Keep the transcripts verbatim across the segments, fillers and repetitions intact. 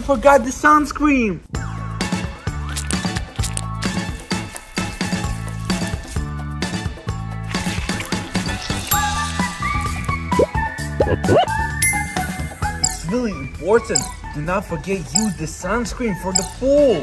forgot the sunscreen. It's really important. Do not forget use the sunscreen for the pool.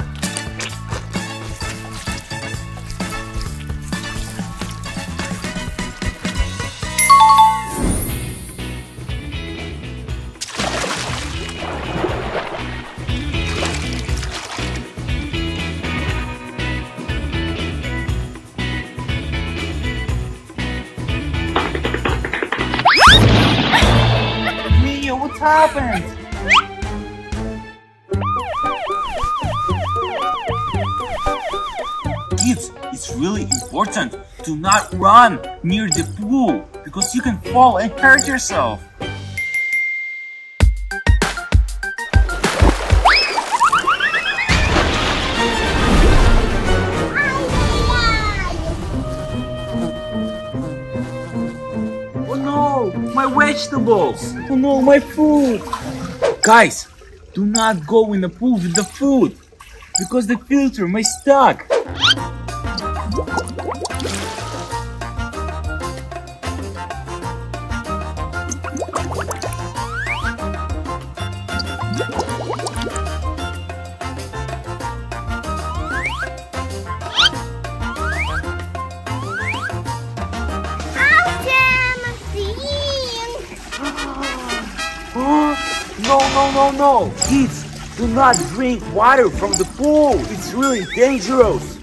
Mia, what's happened? Kids, it's really important to not run near the pool because you can fall and hurt yourself. Oh no, my vegetables! Oh no, my food! Guys, do not go in the pool with the food because the filter may stuck. Oh, no, no, no, no! Kids, do not drink water from the pool! It's really dangerous!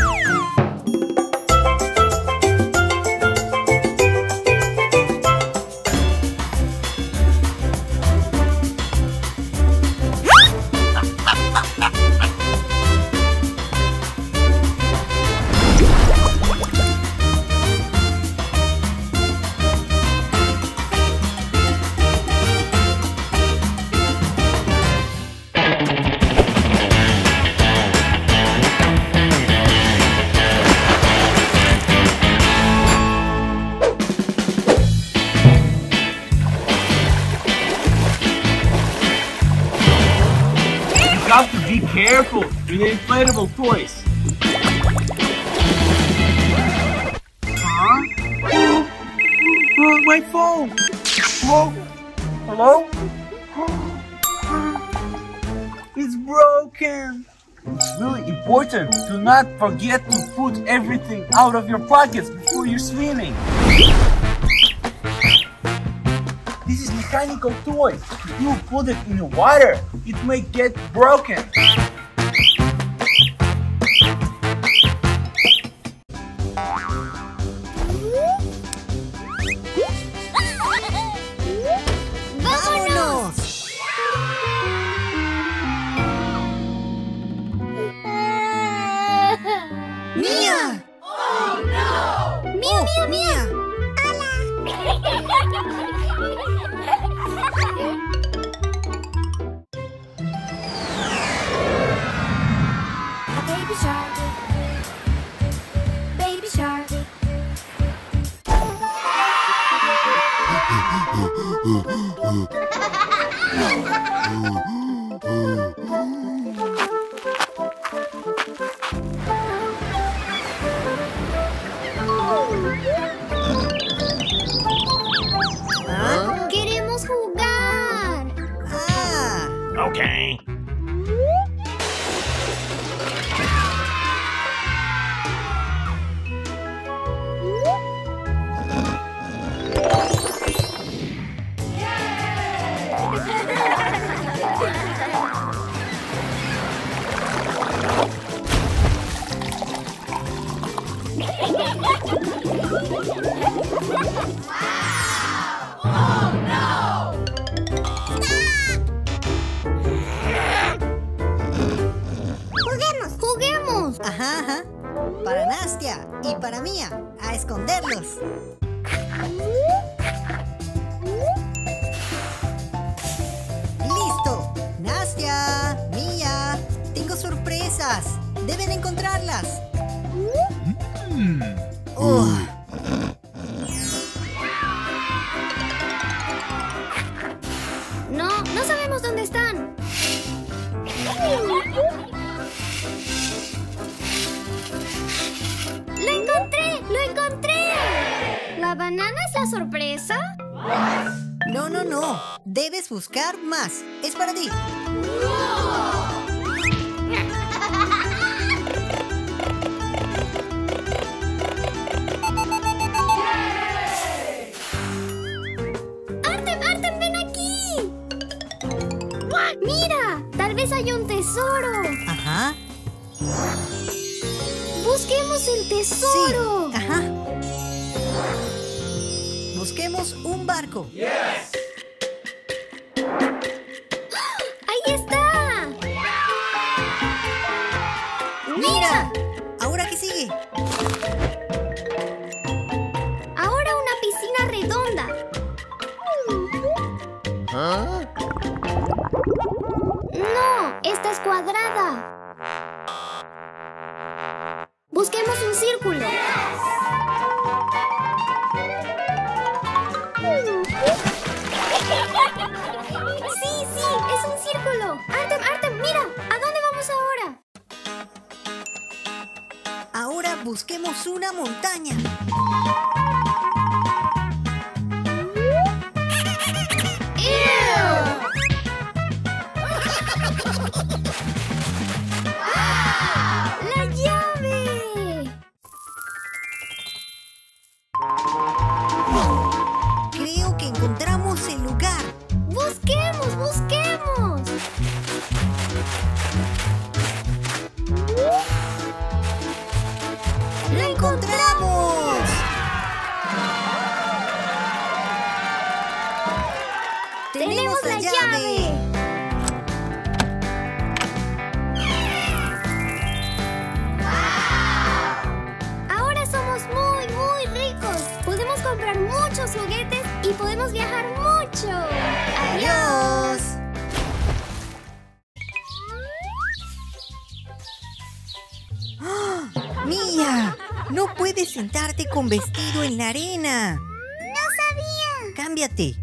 You have to be careful with the inflatable toys. Huh? Oh, my phone! Whoa. Hello? It's broken! It's really important to not forget to put everything out of your pockets before you're swimming. This is mechanical toys. If you put it in the water, it may get broken. ¡Vámonos! ¡Mía! Oh no! ¡Mía, mía, mía! Baby shark, baby shark. ¿Ah? ¡Queremos jugar! ¡Ah! Okay. ¡Juguemos! ¡Juguemos! Ajá, ajá. Para Nastia y para Mía, a esconderlos. ¡Listo! Nastia, Mía, tengo sorpresas. Deben encontrarlas. Hmm. Oh. No, no sabemos dónde están. ¡Lo encontré! ¡Lo encontré! ¿La banana es la sorpresa? No, no, no. Debes buscar más. Es para ti. ¡Artem, Artem, ven aquí! ¡Mira! Tal vez hay un tesoro. Ajá. ¡Busquemos el tesoro! Sí. Ajá. Busquemos un barco. ¡Ahí está! ¡Mira! ¿Ahora qué sigue? Ahora una piscina redonda. No, esta es cuadrada. Busquemos un círculo. Sí, sí, es un círculo. Artem, Artem, mira, ¿a dónde vamos ahora? Ahora busquemos una montaña. ¡La llave! Creo que encontramos el lugar. ¡Busquemos, busquemos! ¡Lo encontramos! ¡Tenemos la llave! Ahora somos muy, muy ricos. Podemos comprar muchos juguetes y podemos viajar mucho. ¡Adiós! ¡Mía! No puedes sentarte con vestido en la arena. ¡No sabía! Cámbiate.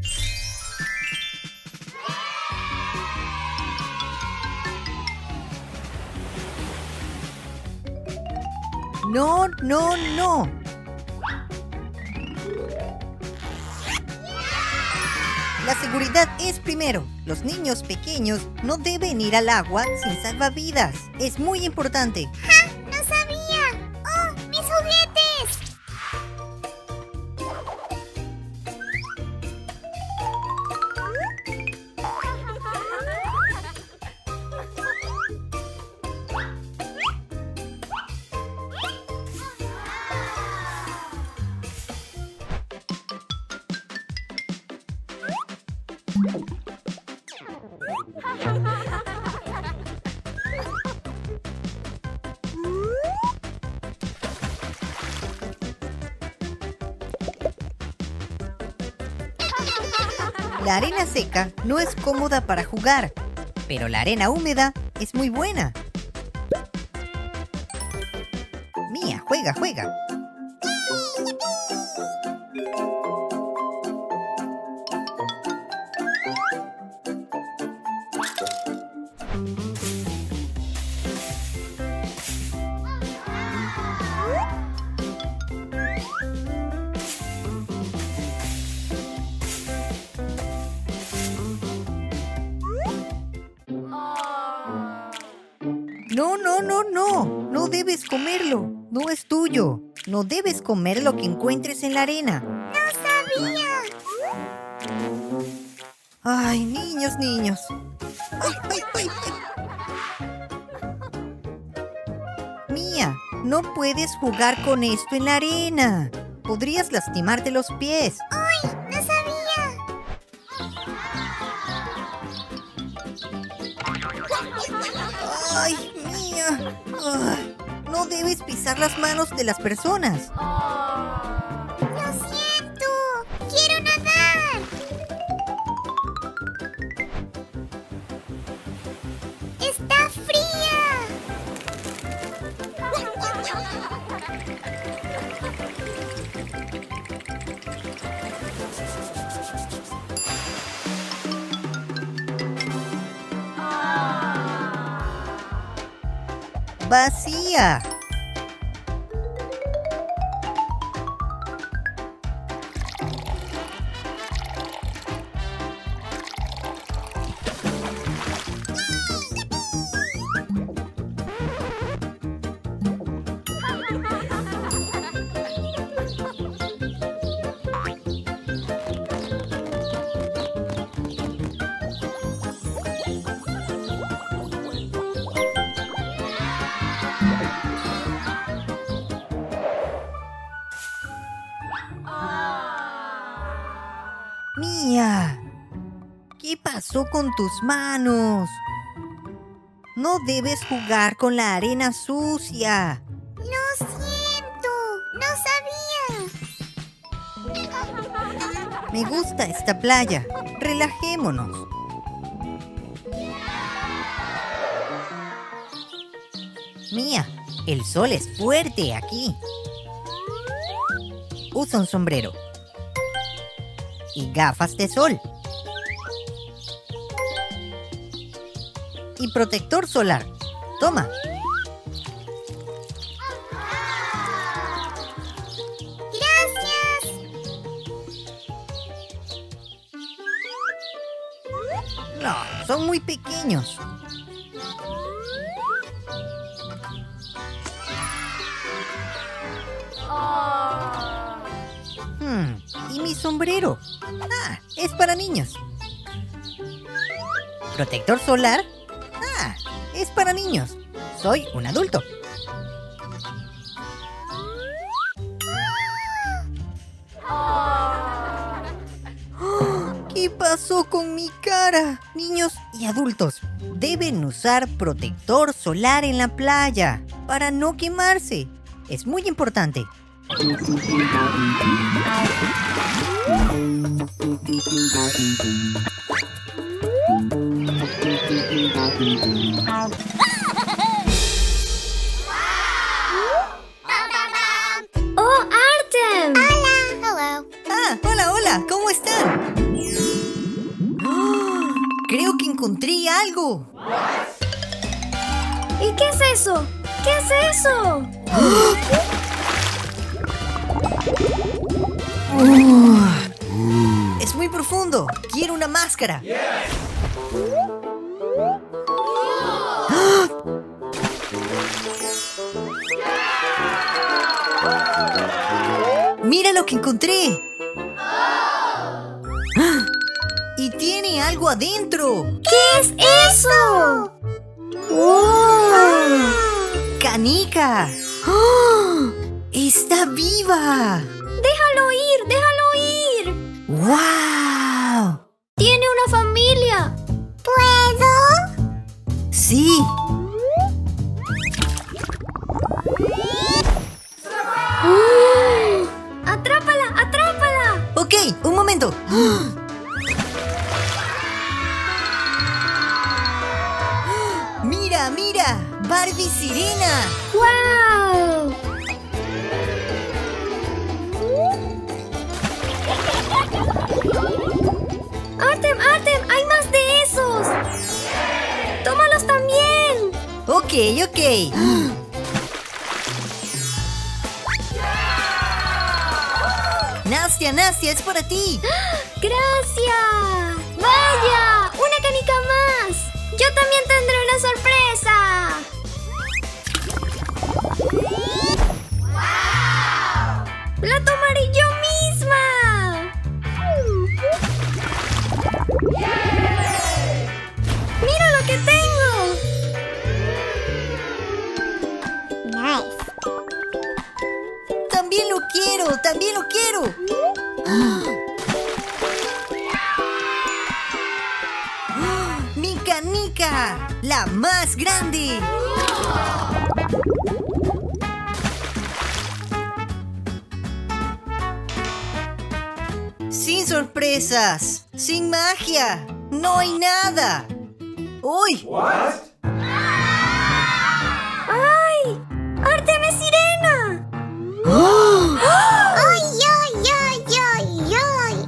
No, no, no. La seguridad es primero. Los niños pequeños no deben ir al agua sin salvavidas. Es muy importante. ¡No sabía! ¡Oh, mis juguetes! La arena seca no es cómoda para jugar, pero la arena húmeda es muy buena. Mía, juega, juega. No, no, no, no. No debes comerlo. No es tuyo. No debes comer lo que encuentres en la arena. ¡No sabía! Ay, niños, niños. Ay, ay, ay, ay. Mía, no puedes jugar con esto en la arena. Podrías lastimarte los pies. ¡Uy! ¡No sabía! Ay, Mía. Ay, no debes pisar las manos de las personas. ¡Lo siento! ¡Quiero nadar! ¡Está fría! vacía. Mía, ¿qué pasó con tus manos? No debes jugar con la arena sucia. Lo siento, no sabía. Me gusta esta playa. Relajémonos. Mía, el sol es fuerte aquí. Usa un sombrero y gafas de sol y protector solar. Toma. Gracias. No, son muy pequeños. Hmm, ¿y mi sombrero? Ah, es para niños. ¿Protector solar? Ah, es para niños. Soy un adulto. ¿Qué pasó con mi cara? Niños y adultos deben usar protector solar en la playa para no quemarse. Es muy importante. ¡Oh, Artem! Hola. Hello. Ah, hola, hola, ¿cómo están? ¡Oh! Creo que encontré algo. ¿Y qué es eso? ¿Qué es eso? ¡Oh! Es muy profundo. Quiero una máscara. ¡Ah! ¡Mira lo que encontré! ¡Ah! ¡Y tiene algo adentro! ¿Qué es eso? ¡Oh! ¡Canica! ¡Oh! ¡Está viva! ¡Déjalo ir! ¡Déjalo ir! ¡Wow! ¡Tiene una familia! ¿Puedo? ¡Sí! ¡Uh! ¡Atrápala! ¡Atrápala! Ok, un momento. ¡Mira, mira! ¡Barbie Sirena! ¡Wow! ¡Artem, Artem! ¡Hay más de esos! ¡Tómalos también! Ok, ok. Nastia, Nastia, es para ti. ¡Gracias! ¡Vaya! ¡Una canica más! ¡Yo también tendré una sorpresa! ¡Wow! ¡La tomaré yo misma! ¡Mira lo que tengo! Nice. También lo quiero, también lo quiero. ¡Mi canica! ¡La más grande! Sin sorpresas, sin magia, no hay nada. ¡Uy! ¡Ay! ¡Artem es sirena! ¡Oh! ¡Ay, ay, ay, ay, ay!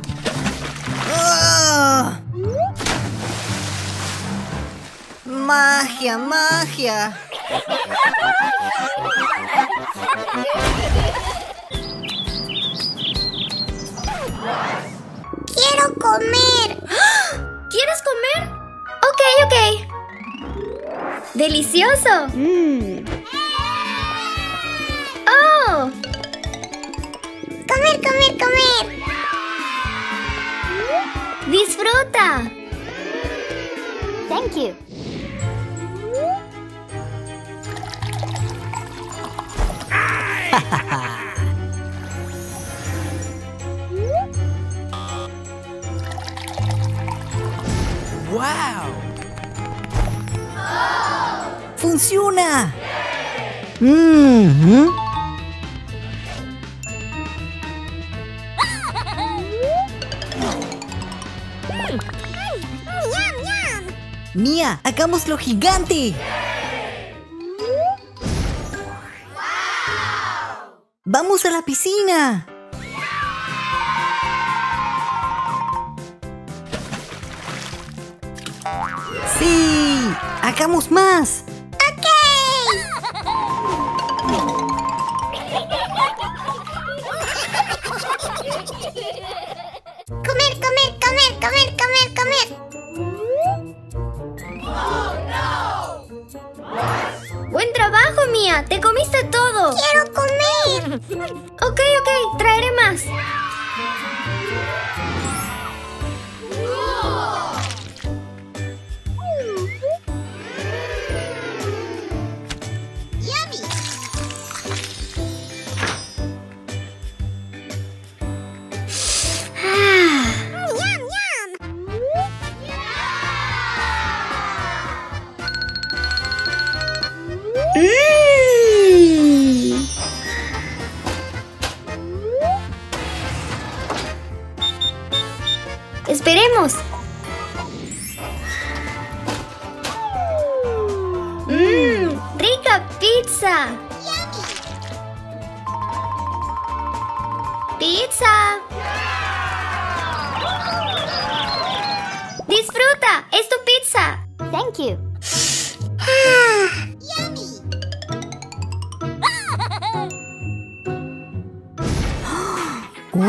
¡Ah! ¡Magia, magia! ¡Quiero comer! ¿Quieres comer? Ok, ok. ¡Delicioso! Mm. ¡Oh! ¡Comer, comer, comer! ¡Disfruta! Thank you. ¡Wow! ¡Funciona! Mm-hmm. Mía, hagámoslo gigante. ¡Vamos a la piscina! ¡Sí! ¡Hagamos más! ¡Ok! ¡Comer, comer, comer, comer, comer, comer! ¡Buen trabajo, Mía! ¡Te comiste todo! ¡Quiero comer! Ok, ok, traeré más. Mm. Esperemos. Mmm, rica pizza. Pizza. Disfruta, es tu pizza. Thank you. ¡Wow!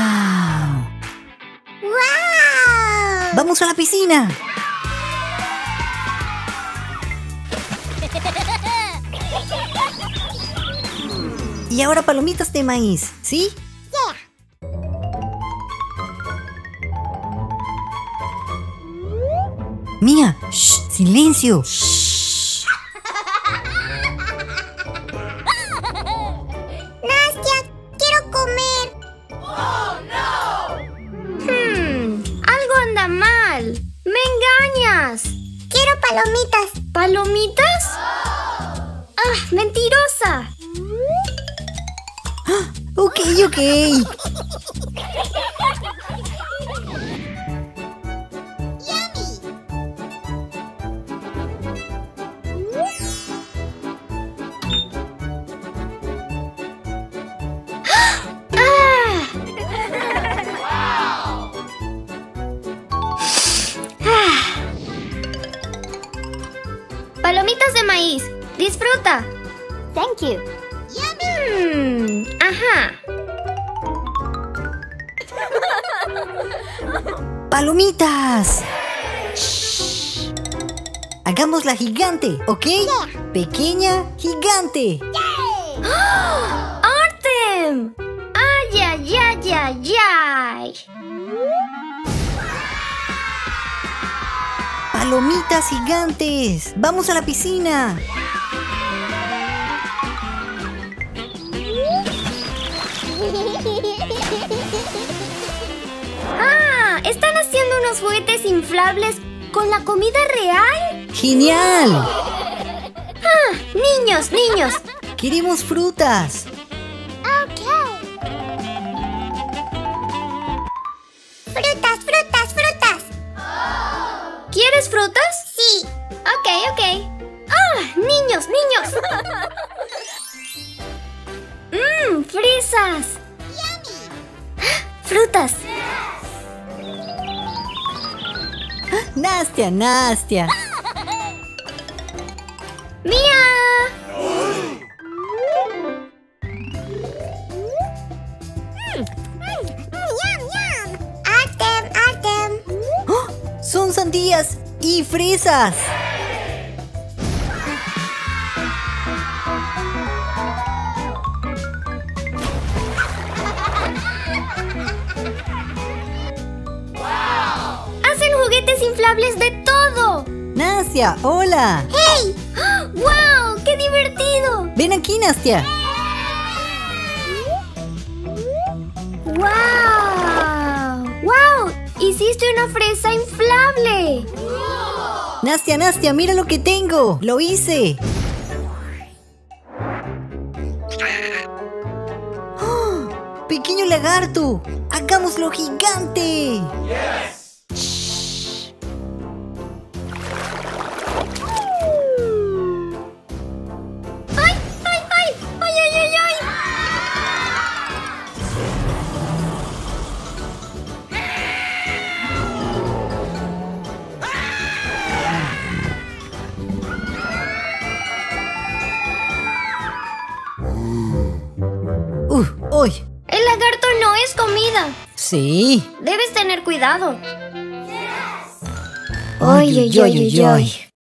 ¡Wow! ¡Vamos a la piscina! Y ahora palomitas de maíz, ¿sí? Yeah. Mía, shh, silencio. Shh. Palomitas. ¿Palomitas? ¡Ah, mentirosa! Ah, ok, ok. Palomitas de maíz. Disfruta. Thank you. Mm, ajá. ¡Palomitas! Shh. Hagámosla gigante, ¿ok? Yeah. Pequeña, gigante. ¡Oh! ¡Artem! ¡Ay, ay, ay, ay, ay! Palomitas gigantes. ¡Vamos a la piscina! ¡Ah! ¿Están haciendo unos juguetes inflables con la comida real? ¡Genial! ¡Ah! ¡Niños, niños! ¡Queremos frutas! ¡Frutas, frutas, frutas! ¿Quieres frutas? Sí. Ok, ok. ¡Ah! ¡Niños, niños! ¡Mmm! ¡Fresas! ¡Frutas! Nastia, Nastia. ¡Mía! Son sandías y fresas. ¡Hacen juguetes inflables de todo! Nastia, hola. ¡Hey! ¡Wow! ¡Qué divertido! Ven aquí, Nastia. ¡Wow! ¡Wow! ¡Hiciste una fresa inflable! Nastia, Nastia, mira lo que tengo. Lo hice. ¡Oh! Pequeño lagarto. Hagámoslo gigante. ¡Ay! ¡Ay! ¡Ay! ¡Ay! ¡Ay! ¡Ay! ¡Ay! Uh, hoy. El lagarto no es comida. Sí. Debes tener cuidado. Ay, ay, ay, ay, ay.